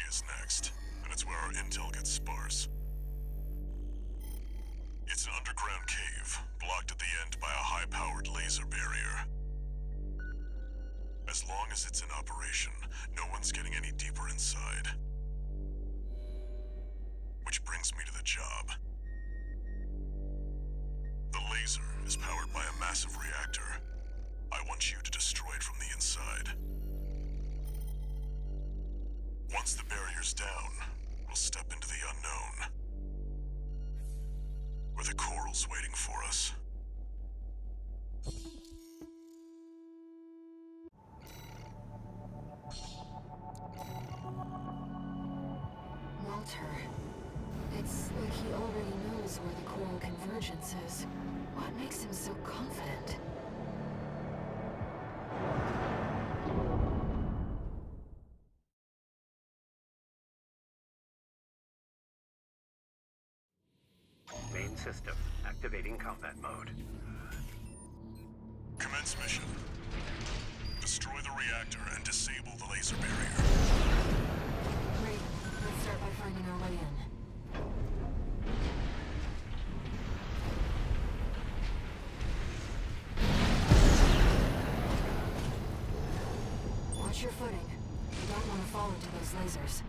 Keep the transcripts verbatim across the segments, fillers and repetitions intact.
is next, and it's where our intel gets sparse. It's an underground cave, blocked at the end by a high-powered laser barrier. As long as it's in operation, no one's getting any deeper inside. Which brings me to the job. The laser is powered by a massive reactor. I want you to destroy it from the inside. Once the barrier's down, we'll step into the unknown. Where the coral's waiting for us. Walter. It's like he already knows where the coral convergence is. What makes him so confident? Main system, activating combat mode. Commence mission. Destroy the reactor and disable the laser barrier. Great. Let's start by finding our way in. Watch your footing. You don't want to fall into those lasers.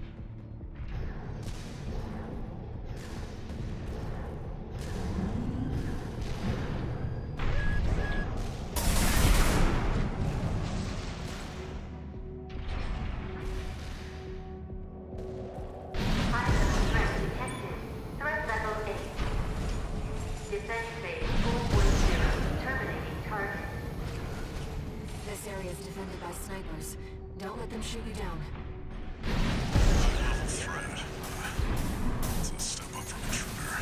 This area is defended by snipers. Don't let them shoot you down. Level threat. It's a step up from intruder.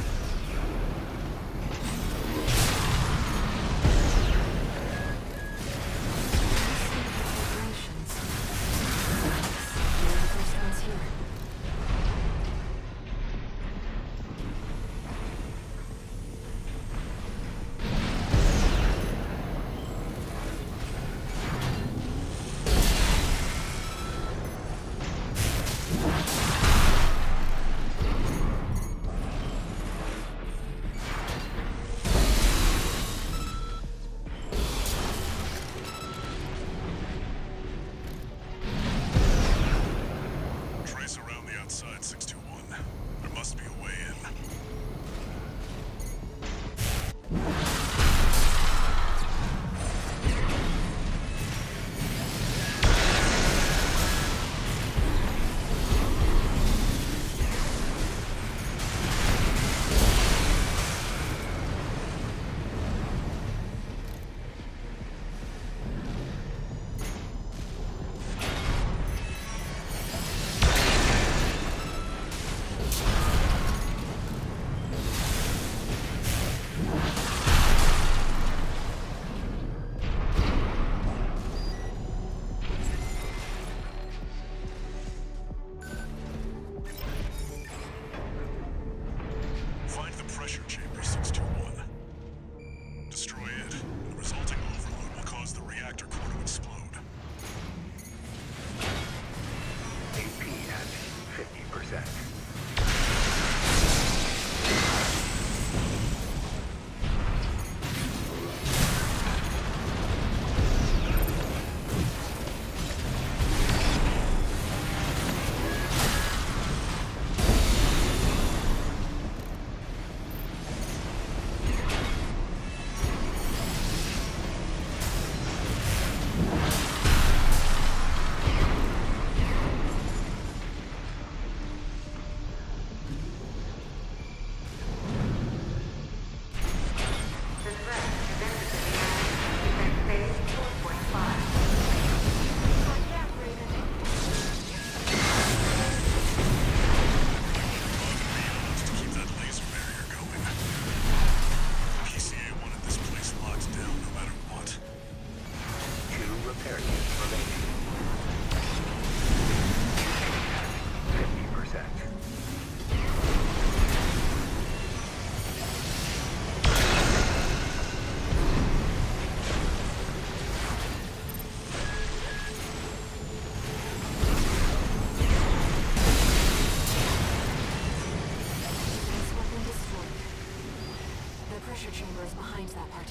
Preparations. You're the first ones here.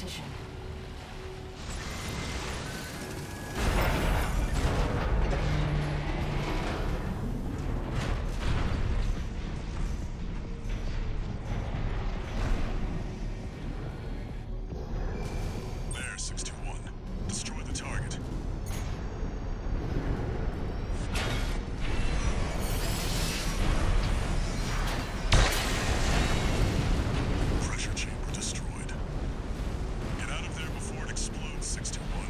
partition. There, six two one. Destroy the target. Pressure chamber destroyed. Get out of there before it explodes, six two one.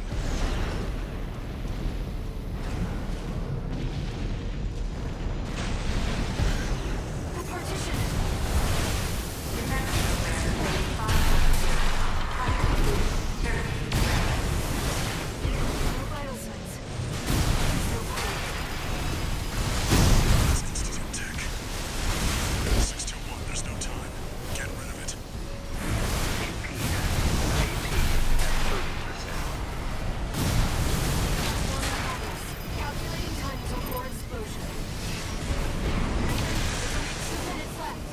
The partition! No vital signs. No pilot. That's Institute Tech. six two one, there's no time. Get rid of it. A P at thirty percent. Calculating time until core explosion. Two minutes left.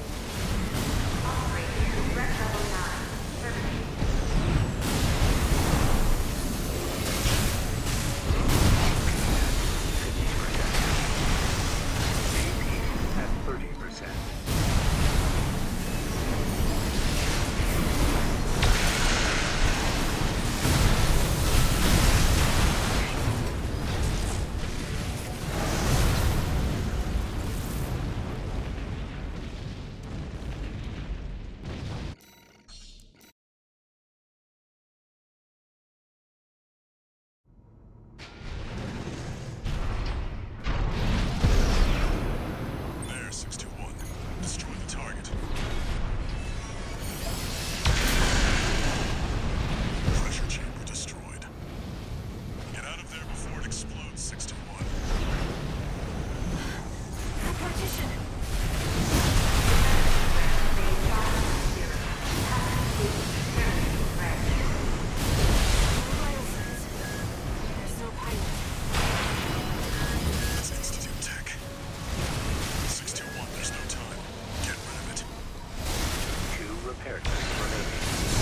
At thirty percent. There, six two one. Destroy the target. Pressure chamber destroyed. Get out of there before it explodes, six two one. The partition! No vital signs. There's no pilot. That's Institute Tech. six two one, there's no time. Get rid of it. Two repair kits remaining.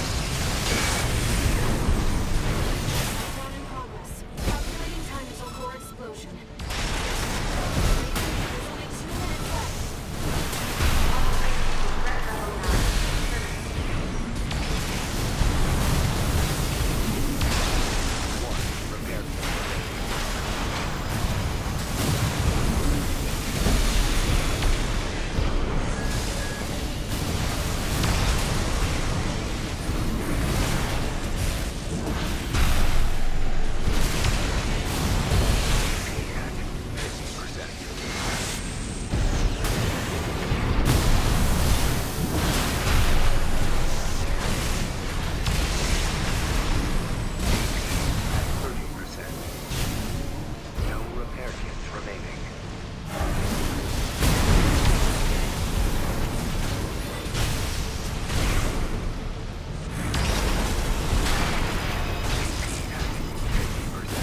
Countdown in progress. Calculating time until core explosion. There's only two minutes left. One repair kit remaining. At fifty percent. At thirty percent. No repair kits remaining. fifty percent.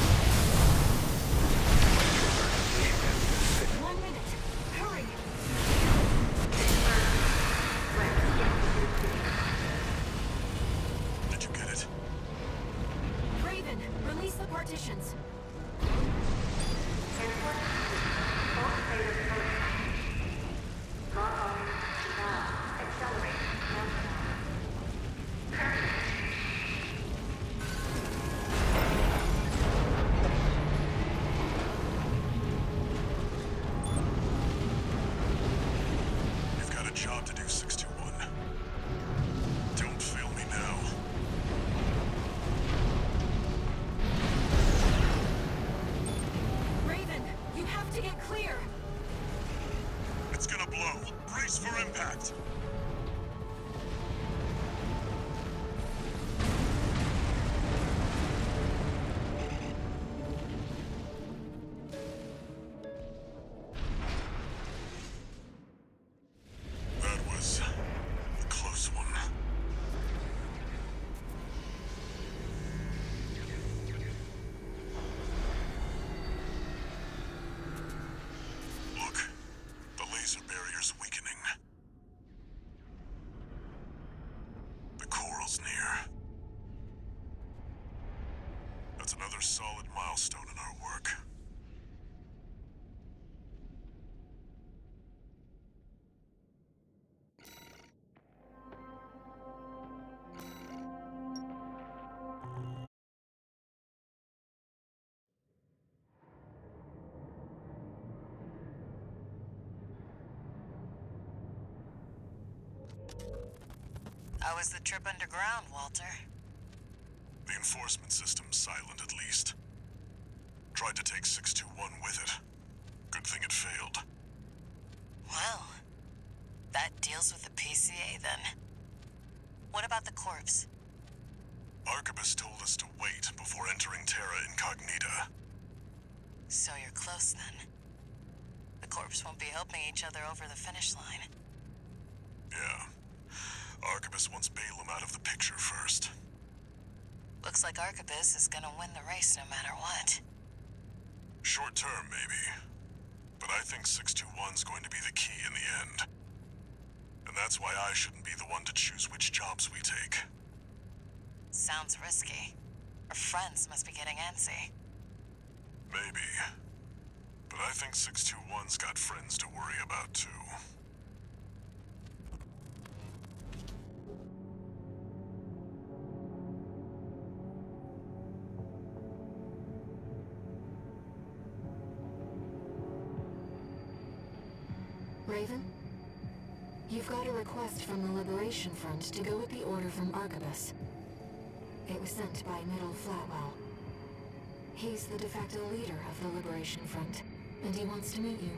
One minute. Hurry! Did you get it? Raven, release the partitions. You've got a job to do, six two one. Don't fail me now. Raven, you have to get clear. It's gonna blow. Brace for impact. That was a close one. Look, the laser barrier's weakening. How was the trip underground, Walter? The enforcement system's silent, at least. Tried to take six two one with it. Good thing it failed. Well, that deals with the P C A then. What about the corpse? Arquebus told us to wait before entering Terra Incognita. So you're close then. The corpse won't be helping each other over the finish line. Yeah. Arquebus wants Balaam out of the picture first. Looks like Arquebus is gonna win the race no matter what. Short term, maybe. But I think six two one's going to be the key in the end. And that's why I shouldn't be the one to choose which jobs we take. Sounds risky. Our friends must be getting antsy. Maybe. But I think six two one's got friends to worry about, too. Raven? You've got a request from the Liberation Front to go with the order from Arquebus. It was sent by Middle Flatwell. He's the de facto leader of the Liberation Front, and he wants to meet you.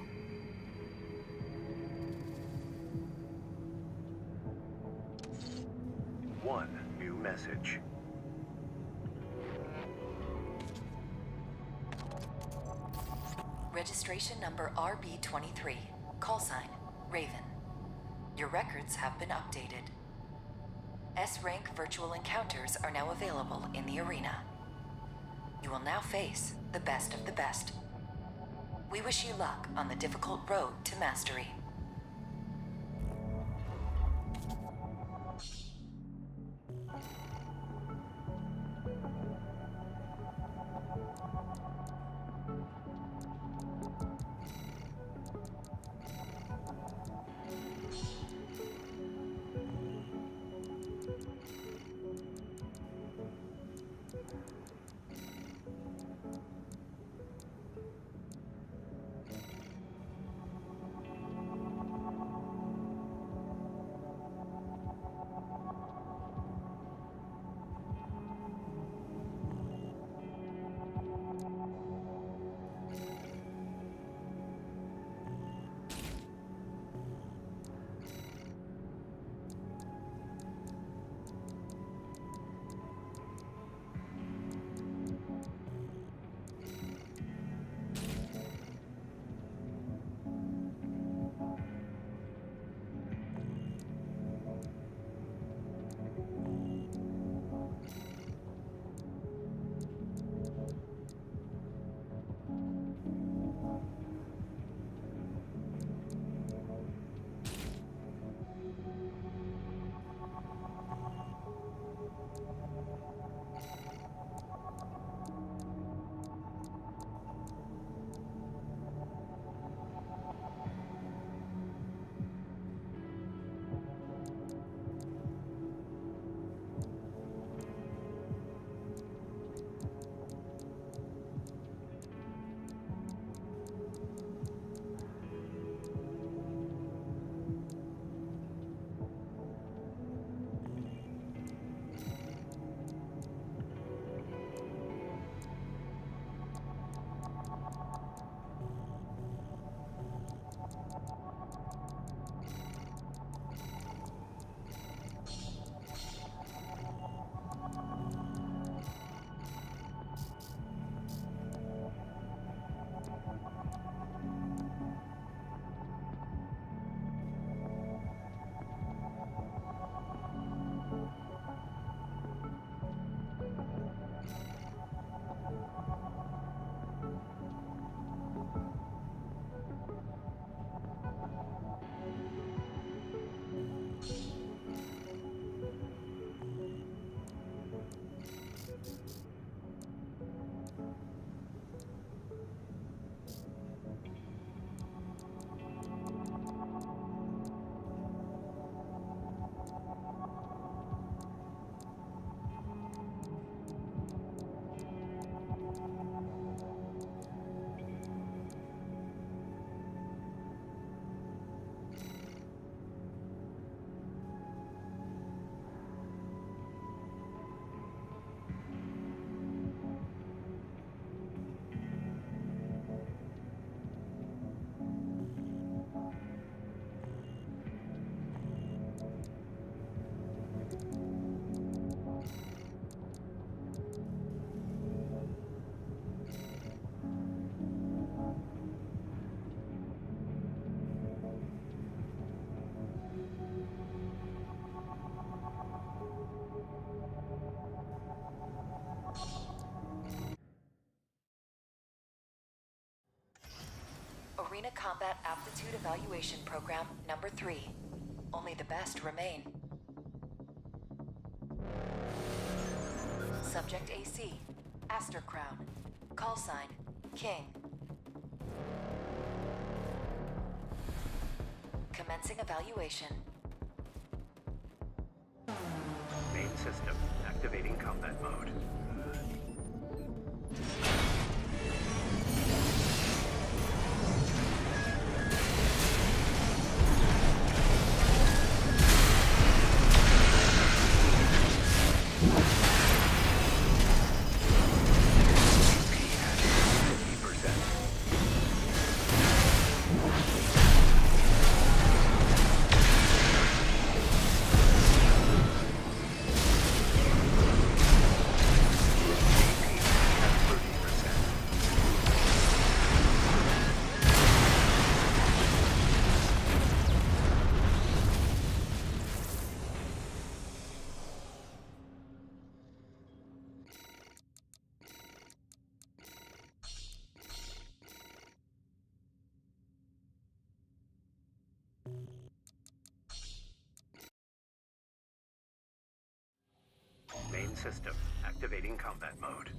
One new message. Registration number R B twenty-three. Call sign, Raven. Your records have been updated. S-rank virtual encounters are now available in the arena. You will now face the best of the best. We wish you luck on the difficult road to mastery. Arena Combat Aptitude Evaluation Program number three. Only the best remain. Subject A C, Aster Crown. Call sign, King. Commencing evaluation. Main system activating combat mode. Main system activating combat mode.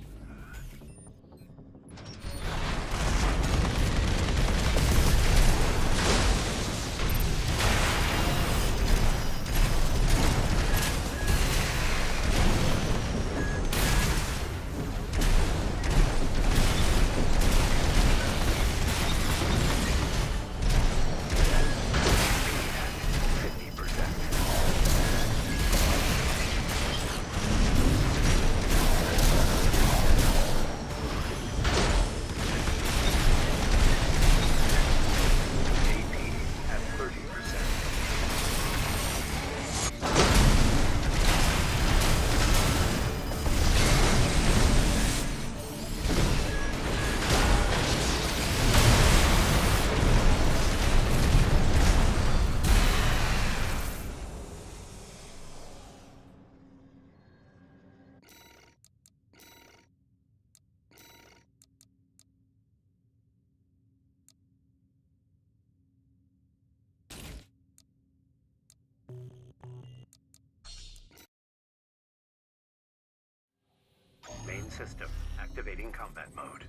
Main system activating combat mode.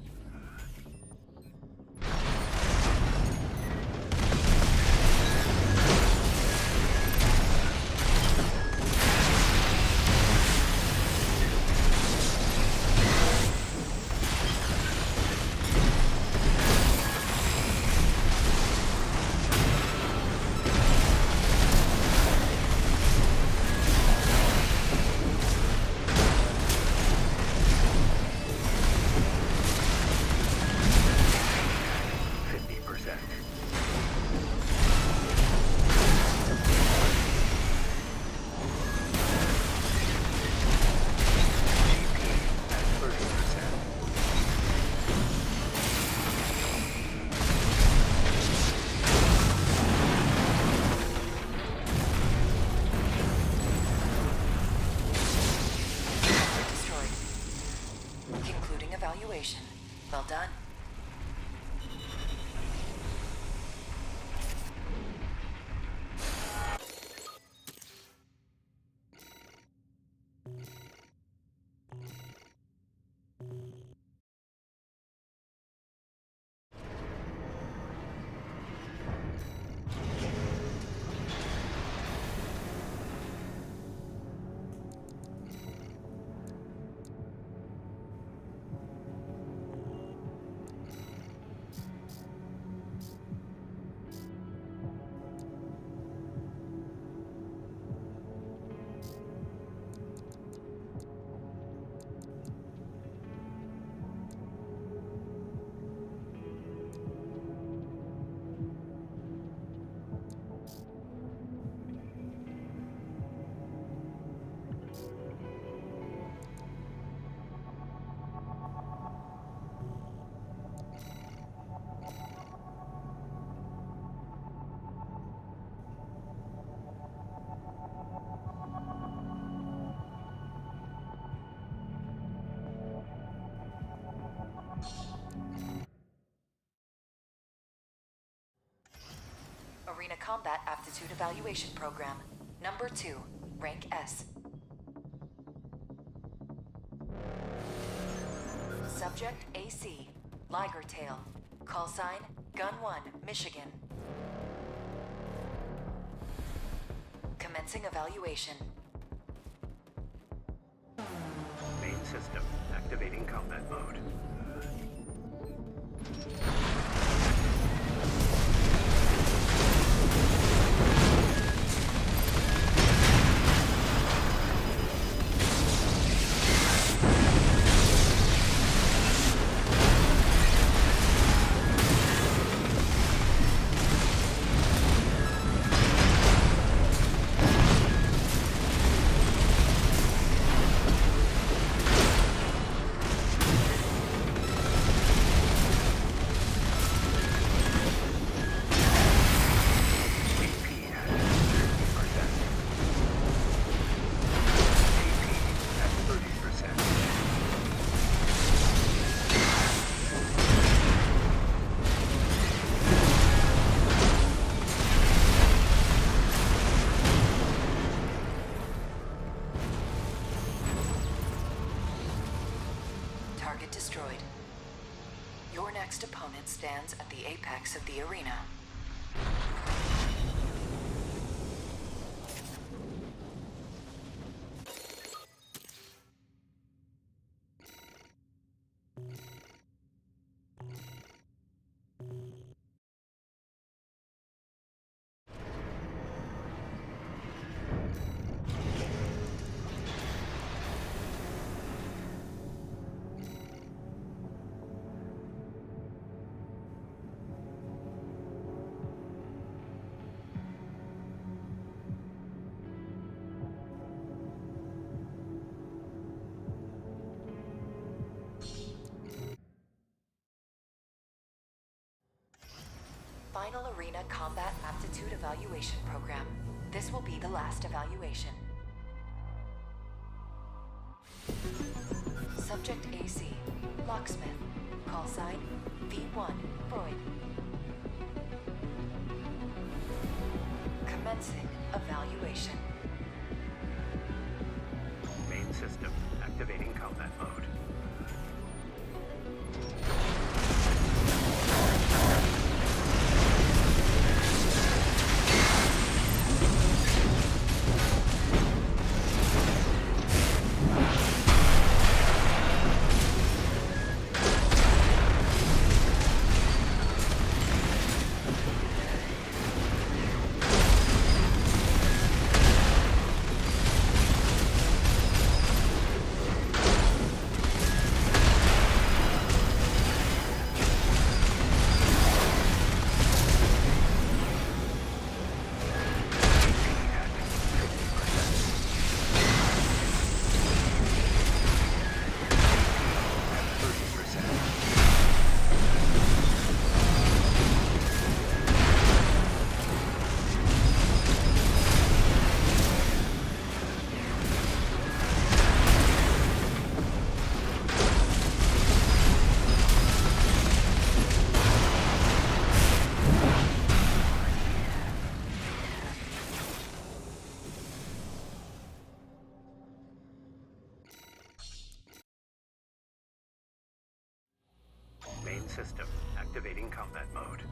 Evaluation. Well done. Arena Combat Aptitude Evaluation Program. Number two, rank S. Subject A C, Liger Tail. Call sign, Gun one, Michigan. Commencing evaluation. Main system activating combat mode. Target destroyed. Your next opponent stands at the apex of the arena. Final Arena Combat Aptitude Evaluation Program. This will be the last evaluation. Subject A C, Locksmith. Call sign, V one, Freud. Commencing evaluation. Main system activating combat mode. Main system activating combat mode.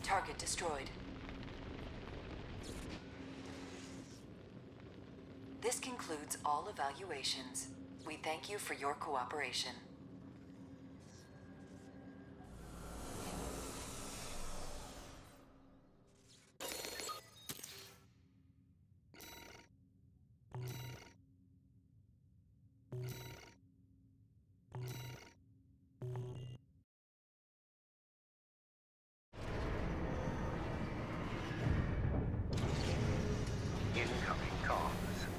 Target destroyed. This concludes all evaluations. We thank you for your cooperation. Incoming comms.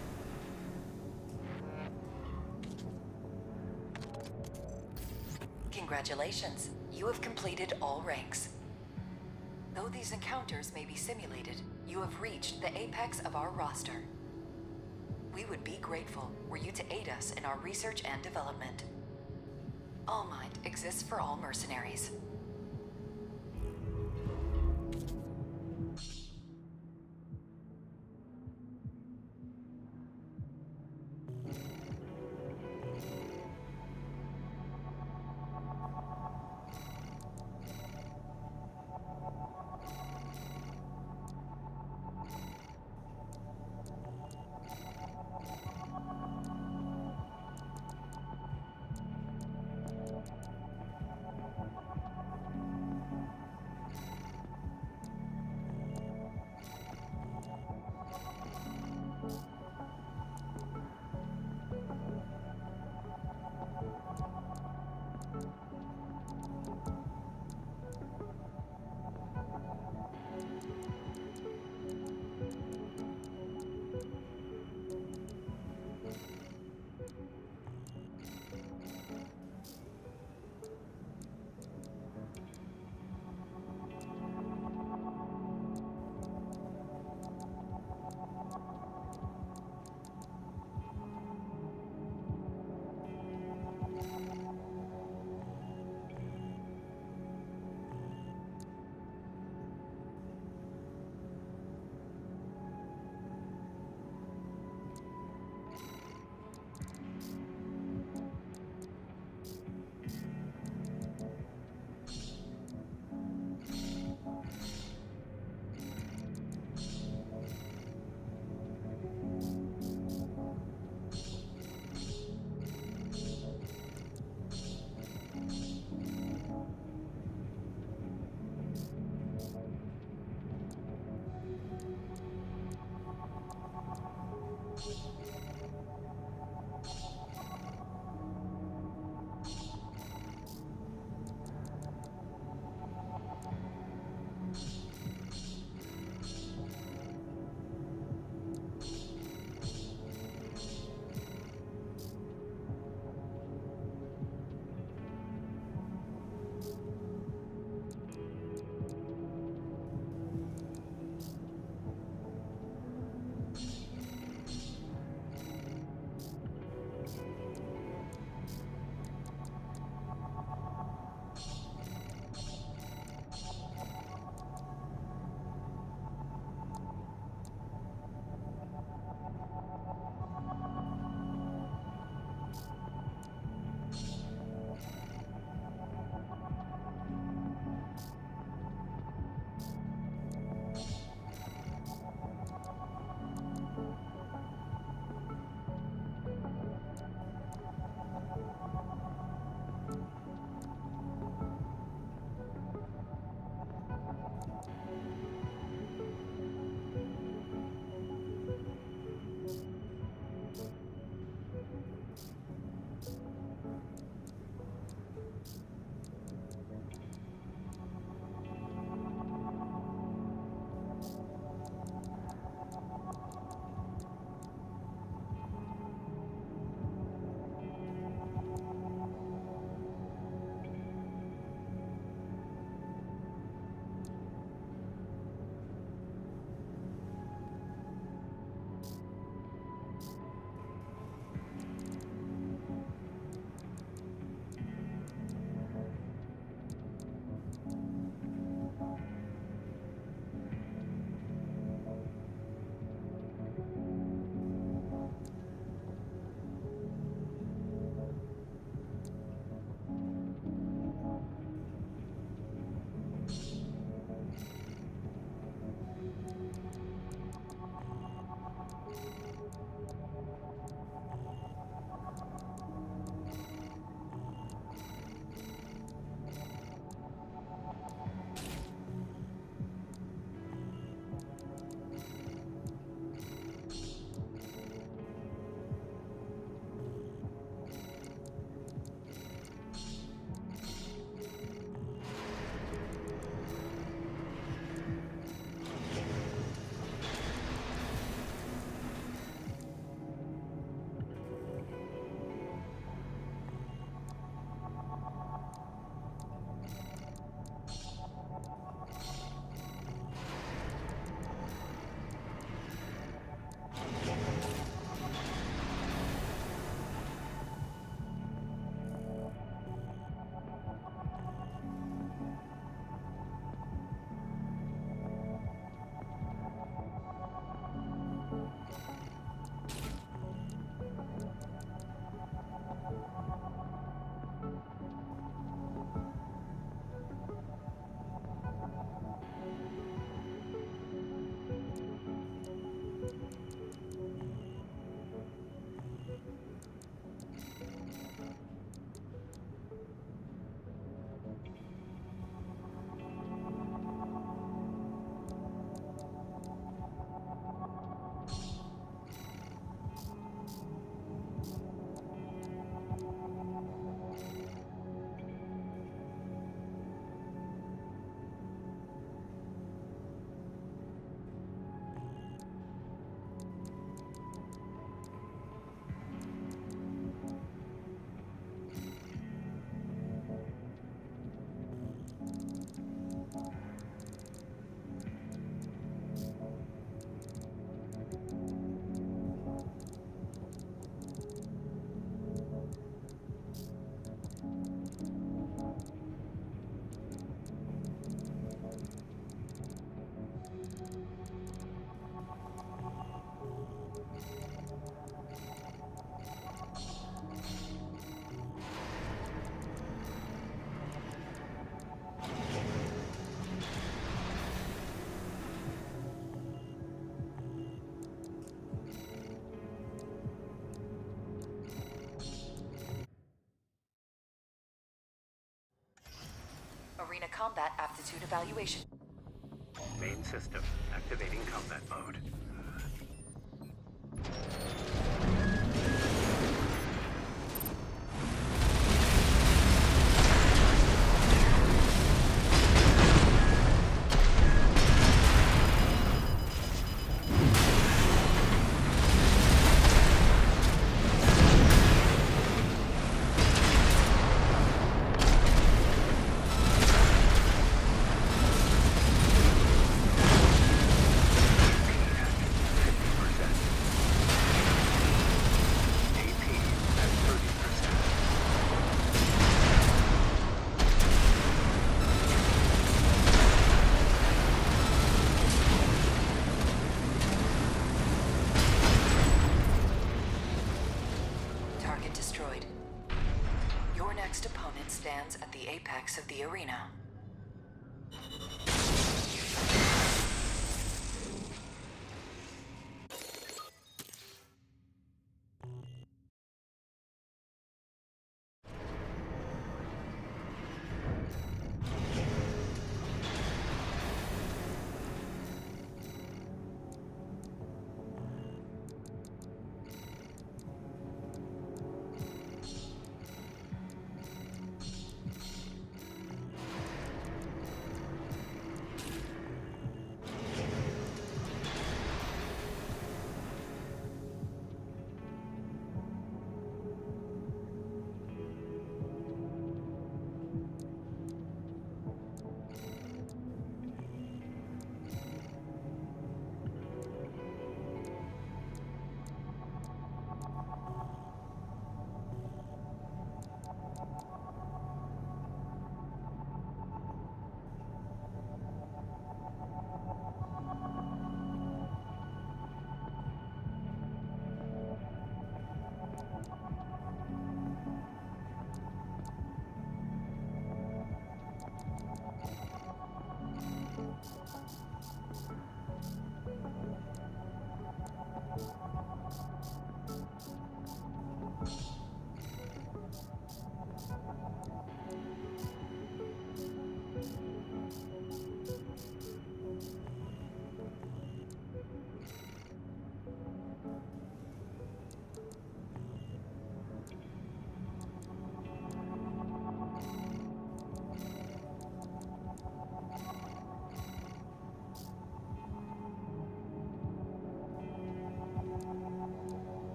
Congratulations, you have completed all ranks. Though these encounters may be simulated, you have reached the apex of our roster. We would be grateful were you to aid us in our research and development. All Might exists for all mercenaries. Arena Combat Aptitude Evaluation. Main system activating combat mode. Stands at the apex of the arena.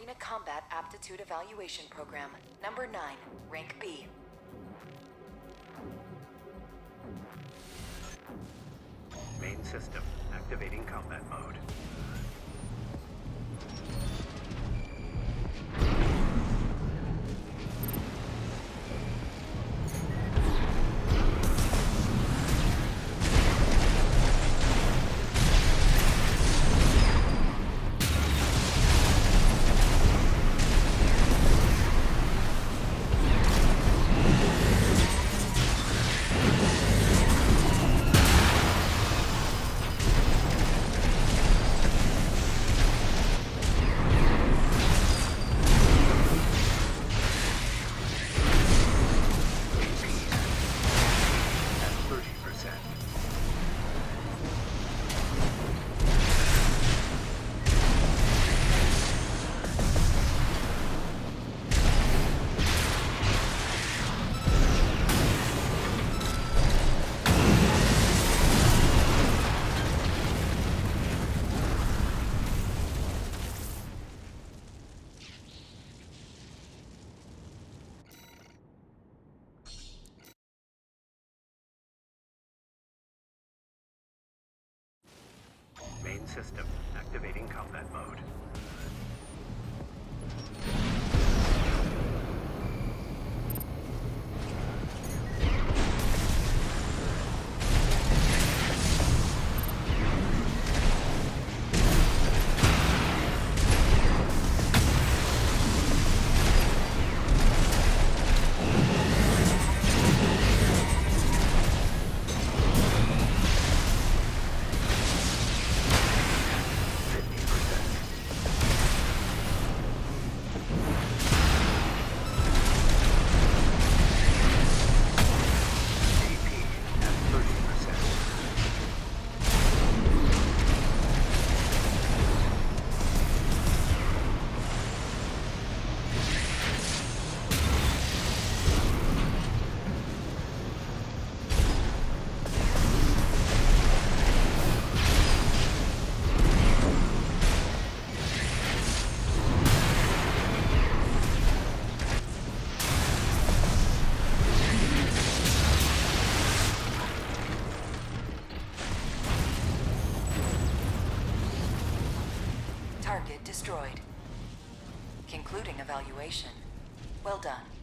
Arena Combat Aptitude Evaluation Program, number nine, rank B. Main system activating combat mode. Main system activating combat mode. Target destroyed. Concluding evaluation. Well done.